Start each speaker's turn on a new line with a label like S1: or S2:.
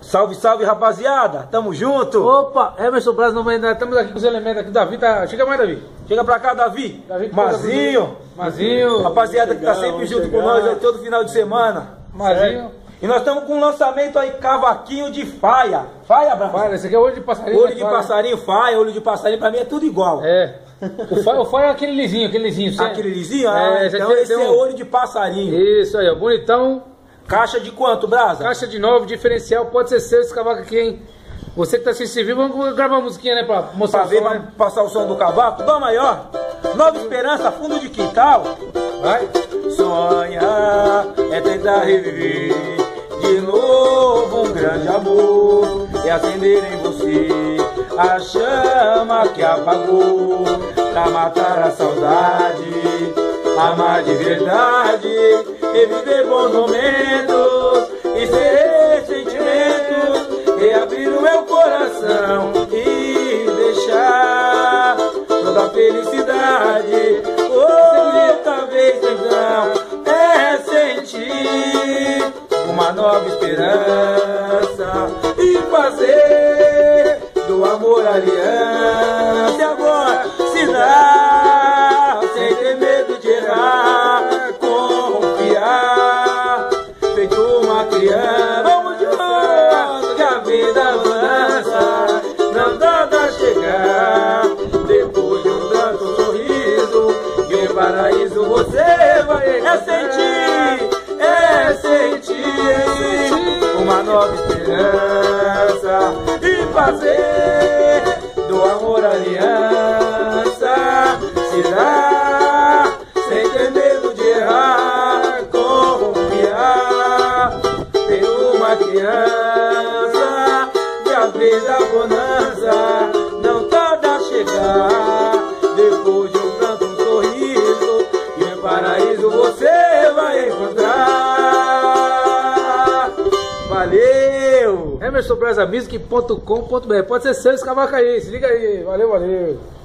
S1: Salve, salve, rapaziada. Tamo junto.
S2: Opa, Emerson Braz, estamos aqui com os elementos aqui. Davi tá... Chega mais, Davi.
S1: Chega pra cá, Davi. Mazinho.
S2: Mazinho.
S1: Rapaziada que tá sempre junto com nós aí todo final de semana.
S2: Mazinho.
S1: E nós estamos com um lançamento aí, cavaquinho de faia. Faia, Braz?
S2: Faia, esse aqui é olho de passarinho.
S1: Olho de passarinho, faia, olho de passarinho, pra mim é tudo igual.
S2: É. O faia é aquele lisinho, Aquele
S1: lisinho? Ah, então esse é olho de passarinho.
S2: Isso aí, ó, bonitão.
S1: Caixa de quanto, Brasa?
S2: Caixa de 9, diferencial, pode ser seu esse cavaco aqui, hein? Você que tá assistindo, vamos gravar uma musiquinha, né, pra mostrar
S1: pra ver,
S2: som, né?
S1: Passar o som do cavaco. Dó maior, Nova Esperança, fundo de quintal.
S2: Vai.
S1: Sonhar é tentar reviver de novo um grande amor e acender em você a chama que apagou, pra matar a saudade, amar de verdade e viver bons momentos e ser sentimentos, e abrir o meu coração e deixar toda a felicidade. Outra vez então é sentir uma nova esperança e fazer do amor aliança. E agora se dá sem ter medo de errar, confiar, feito uma criança. Vamos juntos, que a vida avança, não dá pra chegar. Depois de um tanto sorriso e um paraíso você vai é sentir uma nova esperança e fazer do amor aliança. Se dá sem ter medo de errar, confiar, ter uma criança que a vida bonança não tarda a chegar. Depois de um tanto sorriso e um paraíso você vai encontrar. Valeu!
S2: EmersonBrazamusic.com.br. Pode ser seu esse cavaco aí, se liga aí. Valeu.